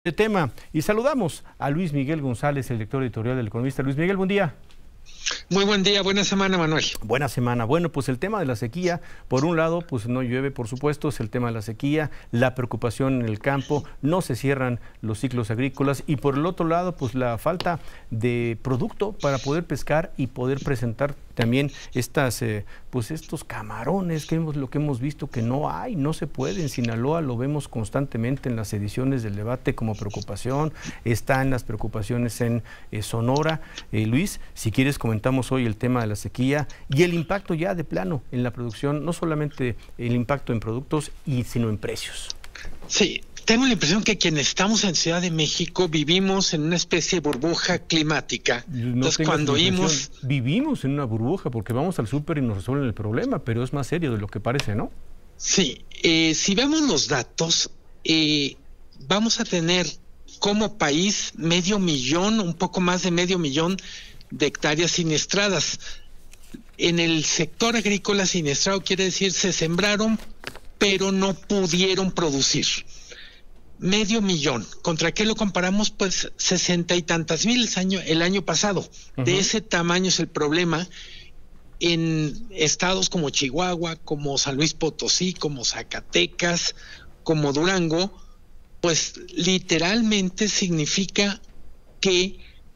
Tema y saludamos a Luis Miguel González, el director editorial del Economista. Luis Miguel, buen día. Muy buen día, buena semana, Manuel. Buena semana. Bueno, pues el tema de la sequía, por un lado, pues no llueve, por supuesto, es el tema de la sequía, la preocupación en el campo, no se cierran los ciclos agrícolas y por el otro lado, pues la falta de producto para poder pescar y poder presentar también estos camarones lo que hemos visto que no se puede. En Sinaloa lo vemos constantemente en las ediciones del debate como preocupación, está en las preocupaciones en Sonora. Luis, si quieres comentamos hoy el tema de la sequía y el impacto ya de plano en la producción, no solamente el impacto en productos sino en precios. Sí, tengo la impresión que quienes estamos en Ciudad de México vivimos en una especie de burbuja climática. Entonces, cuando vivimos en una burbuja porque vamos al súper y nos resuelven el problema, pero es más serio de lo que parece, ¿no? Sí, si vemos los datos, vamos a tener como país 500,000, un poco más de 500,000 de hectáreas siniestradas. En el sector agrícola siniestrado quiere decir se sembraron, pero no pudieron producir. 500,000. ¿Contra qué lo comparamos? Pues 60 y tantas mil el año pasado. De ese tamaño es el problema en estados como Chihuahua, como San Luis Potosí, como Zacatecas, como Durango. Pues literalmente significa que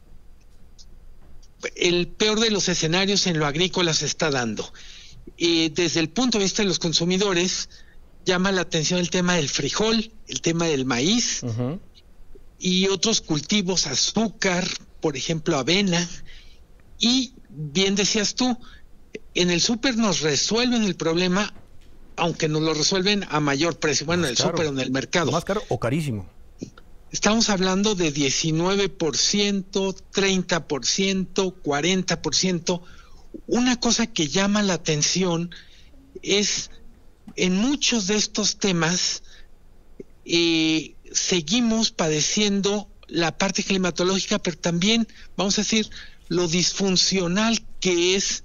el peor de los escenarios en lo agrícola se está dando. Desde el punto de vista de los consumidores, llama la atención el tema del frijol, el tema del maíz y otros cultivos, azúcar, por ejemplo, avena. Y bien decías tú, en el súper nos resuelven el problema, aunque nos lo resuelven a mayor precio. Bueno, en el súper o en el mercado. ¿Más caro o carísimo? Estamos hablando de 19%, 30%, 40%. Una cosa que llama la atención es, en muchos de estos temas, seguimos padeciendo la parte climatológica, pero también, vamos a decir, lo disfuncional que es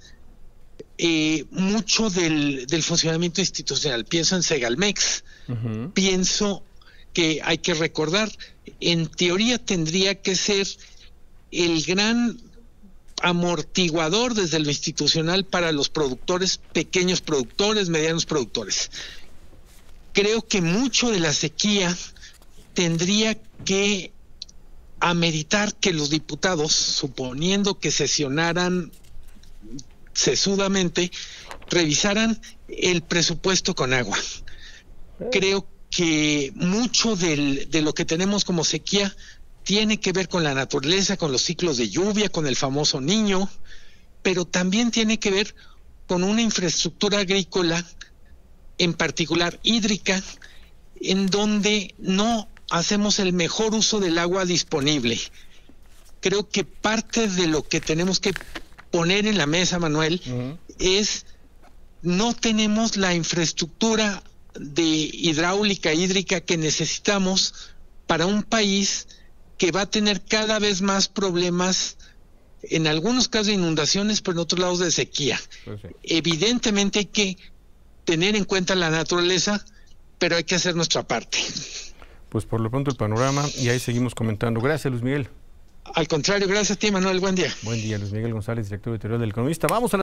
mucho del funcionamiento institucional. Pienso en Segalmex, pienso que hay que recordar, en teoría tendría que ser el gran amortiguador desde lo institucional para los productores, pequeños productores, medianos productores. Creo que mucho de la sequía tendría que ameritar que los diputados, suponiendo que sesionaran sesudamente, revisaran el presupuesto con agua. Creo que mucho de lo que tenemos como sequía tiene que ver con la naturaleza, con los ciclos de lluvia, con el famoso Niño, pero también tiene que ver con una infraestructura agrícola, en particular hídrica, en donde no hacemos el mejor uso del agua disponible. Creo que parte de lo que tenemos que poner en la mesa, Manuel, es no tenemos la infraestructura de hidráulica, hídrica que necesitamos para un país que va a tener cada vez más problemas, en algunos casos de inundaciones, pero en otros lados de sequía. Evidentemente hay que tener en cuenta la naturaleza, pero hay que hacer nuestra parte. Pues por lo pronto el panorama, y ahí seguimos comentando. Gracias, Luis Miguel. Al contrario, gracias a ti, Manuel. Buen día. Buen día, Luis Miguel González, director editorial del Economista. Vamos a